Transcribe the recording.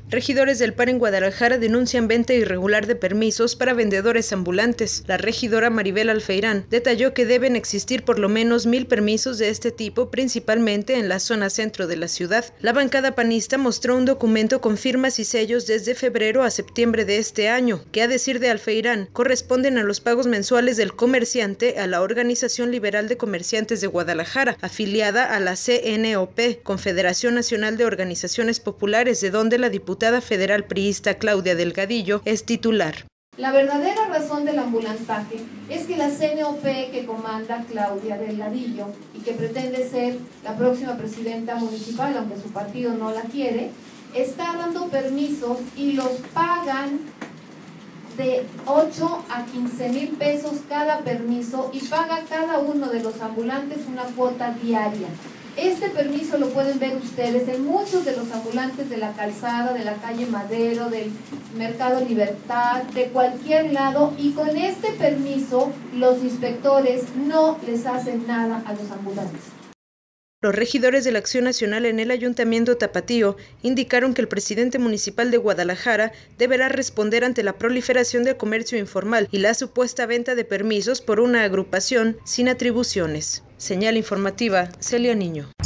Regidores del PAN en Guadalajara denuncian venta irregular de permisos para vendedores ambulantes. La regidora Maribel Alfeirán detalló que deben existir por lo menos 1,000 permisos de este tipo, principalmente en la zona centro de la ciudad. La bancada panista mostró un documento con firmas y sellos desde febrero a septiembre de este año, que a decir de Alfeirán corresponden a los pagos mensuales del comerciante a la Organización Liberal de Comerciantes de Guadalajara, afiliada a la CNOP, Confederación Nacional de Organizaciones Populares, de donde la diputada federal priista Claudia Delgadillo es titular. La verdadera razón del ambulantaje es que la CNOP que comanda Claudia Delgadillo y que pretende ser la próxima presidenta municipal, aunque su partido no la quiere, está dando permisos y los pagan de 8 a 15,000 pesos cada permiso y paga cada uno de los ambulantes una cuota diaria. Este permiso lo pueden ver ustedes en muchos de los ambulantes de la calzada, de la calle Madero, del Mercado Libertad, de cualquier lado, y con este permiso los inspectores no les hacen nada a los ambulantes. Los regidores de la Acción Nacional en el Ayuntamiento Tapatío indicaron que el presidente municipal de Guadalajara deberá responder ante la proliferación del comercio informal y la supuesta venta de permisos por una agrupación sin atribuciones. Señal informativa, Celia Niño.